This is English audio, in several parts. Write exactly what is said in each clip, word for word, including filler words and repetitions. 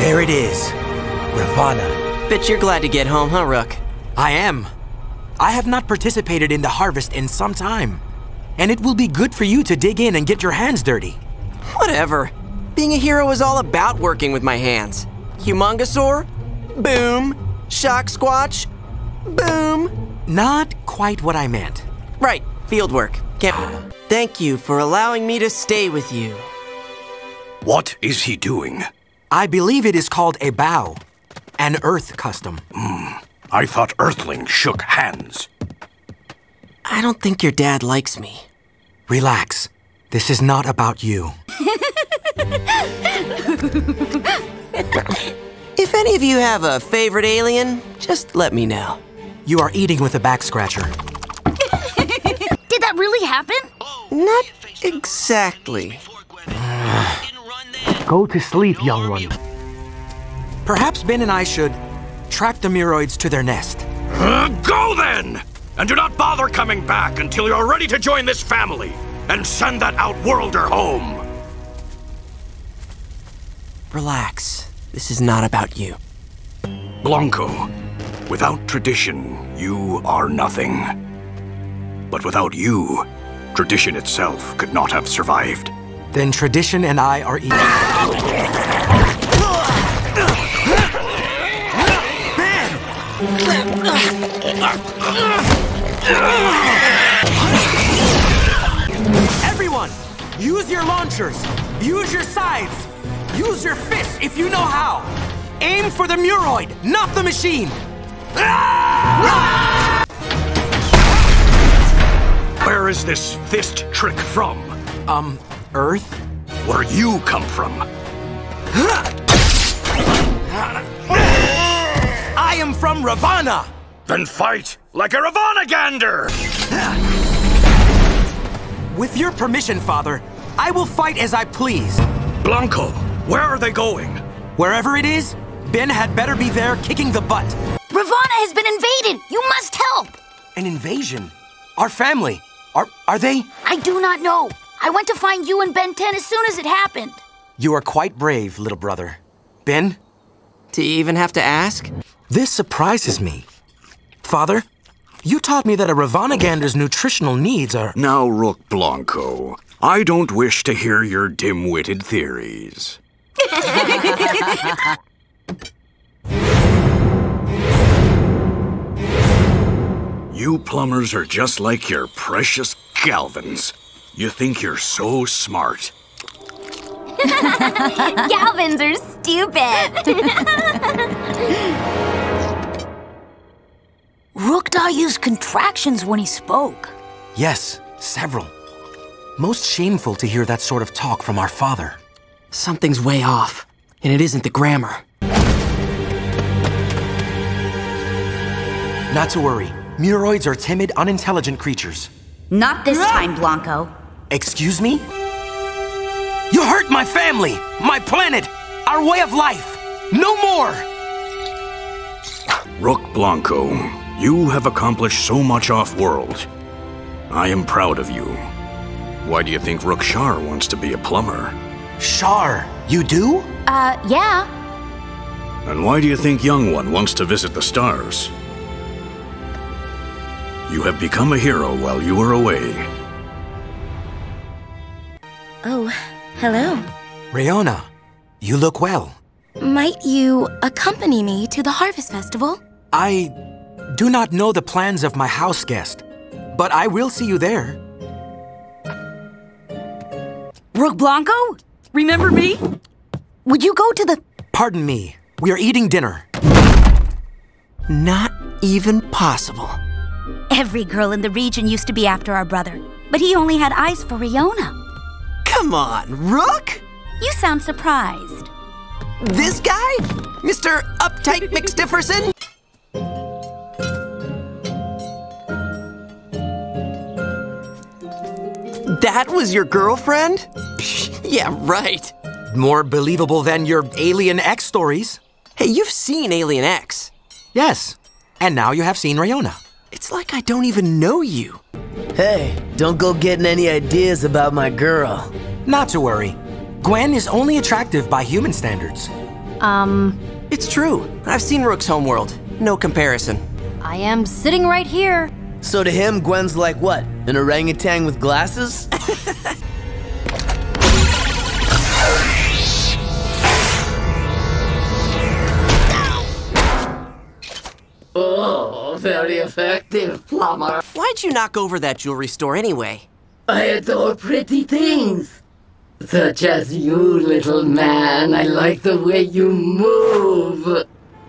There it is. Ravana. Bet you're glad to get home, huh, Rook? I am. I have not participated in the harvest in some time. And it will be good for you to dig in and get your hands dirty. Whatever. Being a hero is all about working with my hands. Humongosaur? Boom. Shock Squatch? Boom. Not quite what I meant. Right, field work. Can't... Thank you for allowing me to stay with you. What is he doing? I believe it is called a bow. An Earth custom. Hmm. I thought Earthlings shook hands. I don't think your dad likes me. Relax. This is not about you. If any of you have a favorite alien, just let me know. You are eating with a back scratcher. Did that really happen? Not exactly. Go to sleep, young one. Perhaps Ben and I should track the Muroids to their nest. Uh, go then! And do not bother coming back until you're ready to join this family. And send that outworlder home. Relax. This is not about you. Blonko, without tradition, you are nothing. But without you, tradition itself could not have survived. Then tradition and I are equal. Everyone, use your launchers, use your scythes, use your fists if you know how. Aim for the Muroid, not the machine. Where is this fist trick from? Um, Earth? Where you come from? I am from Ravana! Then fight like a Ravana-gander! With your permission, Father, I will fight as I please. Blonko, where are they going? Wherever it is, Ben had better be there kicking the butt. Ravana has been invaded! You must help! An invasion? Our family? Are, are they? I do not know. I went to find you and Ben ten as soon as it happened. You are quite brave, little brother. Ben? Do you even have to ask? This surprises me. Father, you taught me that a Ravana-gander's nutritional needs are... Now, Rook Blonko, I don't wish to hear your dim-witted theories. You plumbers are just like your precious Galvins. You think you're so smart. Galvins are stupid. Rookda used contractions when he spoke. Yes, several. Most shameful to hear that sort of talk from our father. Something's way off, and it isn't the grammar. Not to worry. Muroids are timid, unintelligent creatures. Not this time, Blonko. Excuse me? You hurt my family, my planet, our way of life. No more! Rook Blonko, you have accomplished so much off-world. I am proud of you. Why do you think Rook Shar wants to be a plumber? Shar, you do? Uh, yeah. And why do you think Young One wants to visit the stars? You have become a hero while you were away. Oh, hello. Rayona, you look well. Might you accompany me to the Harvest Festival? I do not know the plans of my house guest, but I will see you there. Rook Blonko? Remember me? Would you go to the... Pardon me, we are eating dinner. Not even possible. Every girl in the region used to be after our brother, but he only had eyes for Rayona. Come on, Rook! You sound surprised. This guy? Mister Uptight McStifferson? That was your girlfriend? Yeah, right. More believable than your Alien X stories. Hey, you've seen Alien X. Yes, and now you have seen Rayona. It's like I don't even know you. Hey, don't go getting any ideas about my girl. Not to worry. Gwen is only attractive by human standards. Um... It's true. I've seen Rook's homeworld. No comparison. I am sitting right here. So to him, Gwen's like what? An orangutan with glasses? Oh, very effective, plumber. Why'd you knock over that jewelry store anyway? I adore pretty things. Such as you, little man. I like the way you move.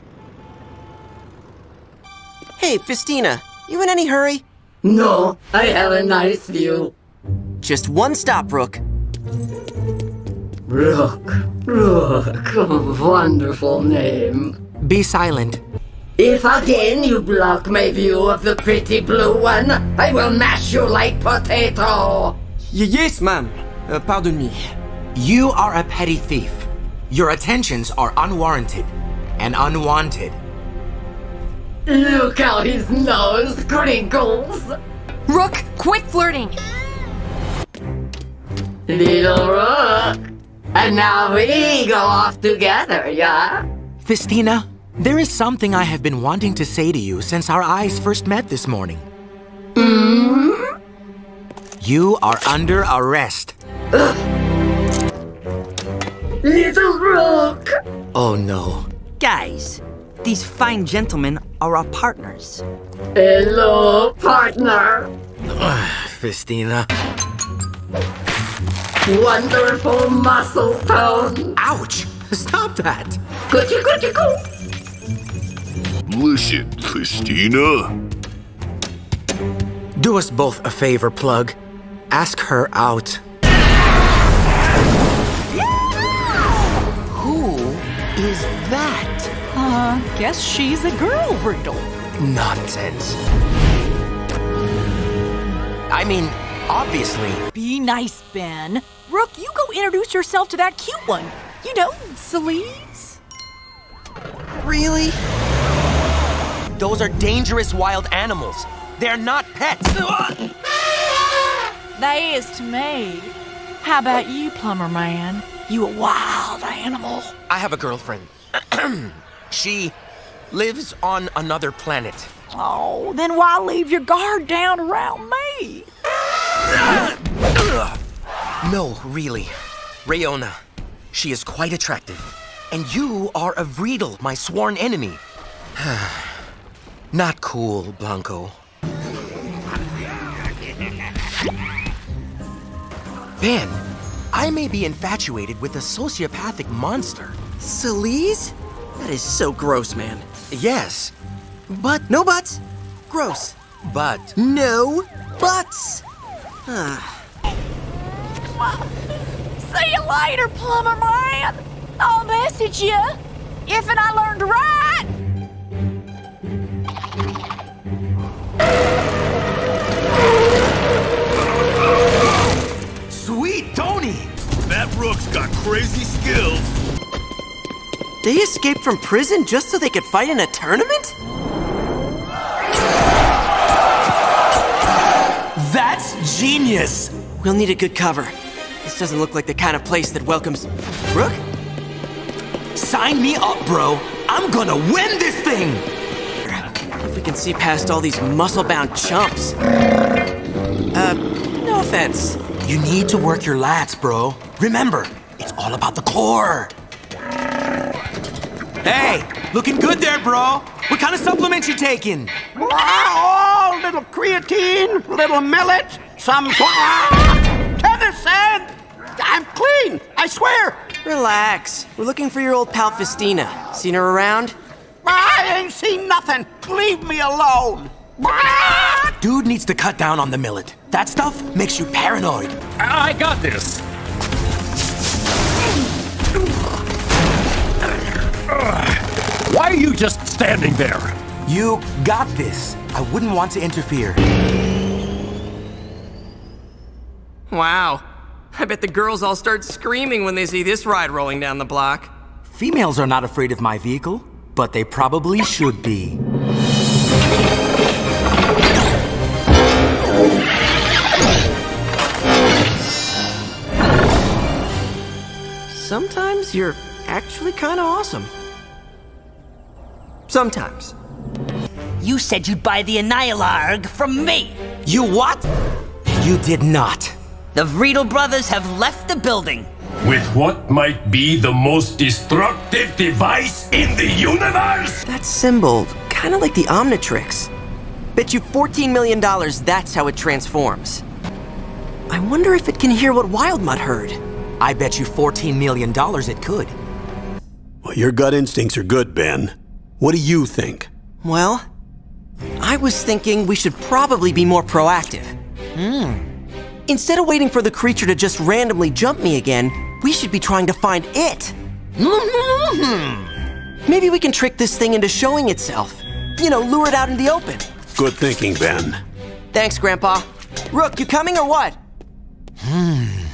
Hey, Festina, you in any hurry? No, I have a nice view. Just one stop, Rook. Rook. Rook. Wonderful name. Be silent. If again you block my view of the pretty blue one, I will mash you like potato. Y yes, ma'am. Uh, pardon me. You are a petty thief. Your attentions are unwarranted and unwanted. Look how his nose crinkles. Rook, quit flirting. Little Rook. And now we go off together, yeah? Festina, there is something I have been wanting to say to you since our eyes first met this morning. Mm-hmm. You are under arrest. Little Rook. Oh no. Guys, these fine gentlemen are our partners. Hello, partner. Festina. Wonderful muscle tone. Ouch! Stop that! Coochie coochie coo. Listen, Festina. Do us both a favor, Plug. Ask her out. Who is that? Uh, guess she's a girl, Riddle. Nonsense. I mean, obviously. Be nice, Ben. Rook, you go introduce yourself to that cute one. You know, Celise. Really? Those are dangerous wild animals. They're not pets. They is to me. How about you, plumber man? You a wild animal. I have a girlfriend. She lives on another planet. Oh, then why leave your guard down around me? No, really. Rayona. She is quite attractive. And you are a Vreedle, my sworn enemy. Not cool, Blonko. Ben, I may be infatuated with a sociopathic monster. Celise? That is so gross, man. Yes, But no buts. Gross. but... No buts. See you later, plumber man. I'll message you if and I learn to ride. Sweet Tony! That Rook's got crazy skills. They escaped from prison just so they could fight in a tournament? That's genius! We'll need a good cover. This doesn't look like the kind of place that welcomes... Rook? Sign me up, bro! I'm gonna win this thing! If we can see past all these muscle-bound chumps. Uh, no offense. You need to work your lats, bro. Remember, it's all about the core. Hey, looking good there, bro. What kind of supplements you taking? Oh, little creatine, little millet, some tennis sand. I'm clean, I swear. Relax. We're looking for your old pal Festina. Seen her around? I ain't seen nothing. Leave me alone. Dude needs to cut down on the millet. That stuff makes you paranoid. I got this. Why are you just standing there? You got this. I wouldn't want to interfere. Wow. I bet the girls all start screaming when they see this ride rolling down the block. Females are not afraid of my vehicle, but they probably should be. Sometimes you're actually kind of awesome. Sometimes. You said you'd buy the Annihilarg from me. You what? You did not. The Vriedel brothers have left the building. With what might be the most destructive device in the universe? That symbol, kind of like the Omnitrix. Bet you fourteen million dollars that's how it transforms. I wonder if it can hear what Wildmutt heard. I bet you fourteen million dollars it could. Well, your gut instincts are good, Ben. What do you think? Well, I was thinking we should probably be more proactive. Hmm. Instead of waiting for the creature to just randomly jump me again, we should be trying to find it. Maybe we can trick this thing into showing itself. You know, lure it out in the open. Good thinking, Ben. Thanks, Grandpa. Rook, you coming or what? Hmm.